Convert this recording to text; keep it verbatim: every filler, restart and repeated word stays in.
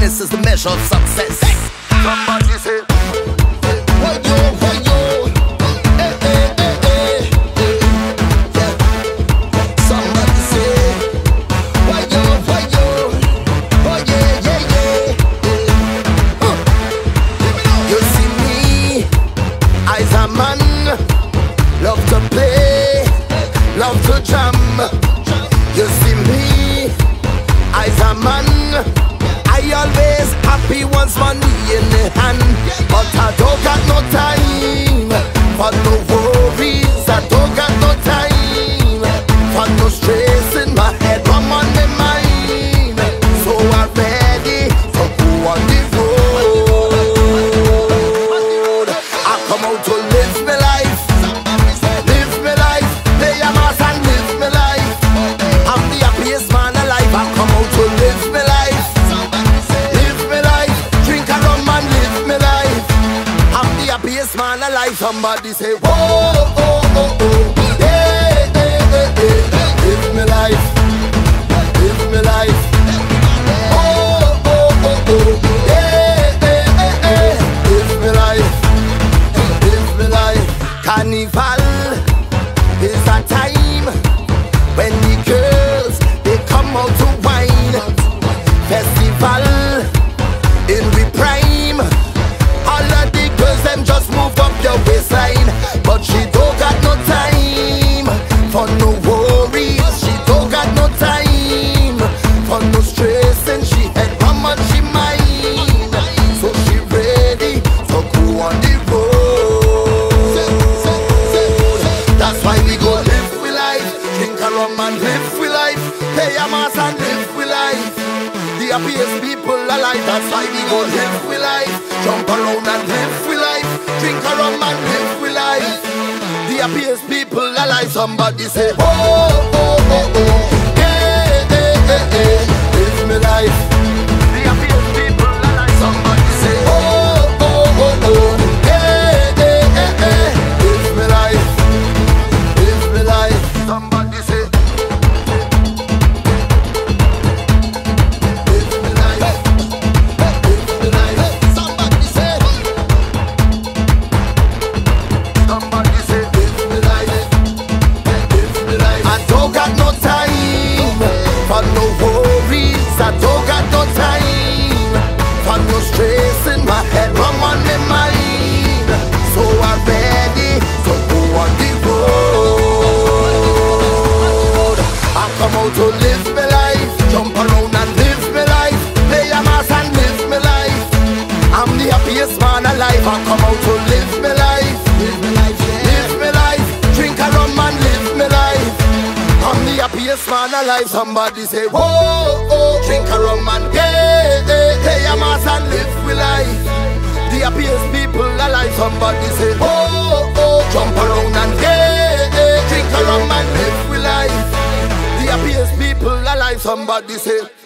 happiness is the measure of success. Somebody say, why yo, why yo, eh, eh, eh, eh, yeah. Somebody say, why yo, why yo, oh yeah, yeah, yeah, uh. You see me, I's a man, love to play, love to jam. You see me, I's a man, I always happy once money in the hand. But I don't got no time for no worries. I don't got no time for no stress in my head, I'm on my mind. So I'm ready to go on the road. I come out to live my life, live my life, play a mass and live my life. I'm the happiest man alive. I come out to live my life, live my life, drink a rum and live my life. I'm the happiest man alive. Somebody say, whoa, oh, oh, oh, yeah, yeah, yeah, yeah. Live my life, live my life. Oh, oh, oh, oh, yeah, yeah, yeah, yeah. Live my life, live my life. Carnival is a time when the girls, they come out to wine. Festival in the prime, all of the girls them just move up your waistline. But she don't got no time for no worries. She don't got no time for no stress, and she had how much she mind. So she ready to go on the road. That's why we go live we life, drink a rum and live we life, pay a mass and live we life. The happiest people alive. That's why we go live we life, jump around and live we life, drink a rum and live we life. The happiest people alive. Somebody say, oh, oh, oh, oh, yeah, yeah, yeah, yeah. Live me life. The happiest people alive. Somebody say, oh, oh, oh, oh, yeah, yeah, yeah, yeah. Live me life, live me life. Somebody say, live me life, live me life. Somebody say, somebody say, live me life, live me life. I don't got no time for no worries. I don't got no time for no stress in my head, I'm on my mind. So I'm ready to go on the road. I come out to live my life, jump around and live my life, play a mass and live my life. I'm the happiest man alive. I come out to live my life, live my life, yeah. Live my life, drink a rum and live my life. I'm the happiest man alive. Somebody say, whoa, oh, drink a rum and yeah, yeah, play a mass and live my life. The happiest people alive. Somebody say, oh, oh, jump around and yeah, yeah, drink a rum and live my life. The happiest people alive. Somebody say,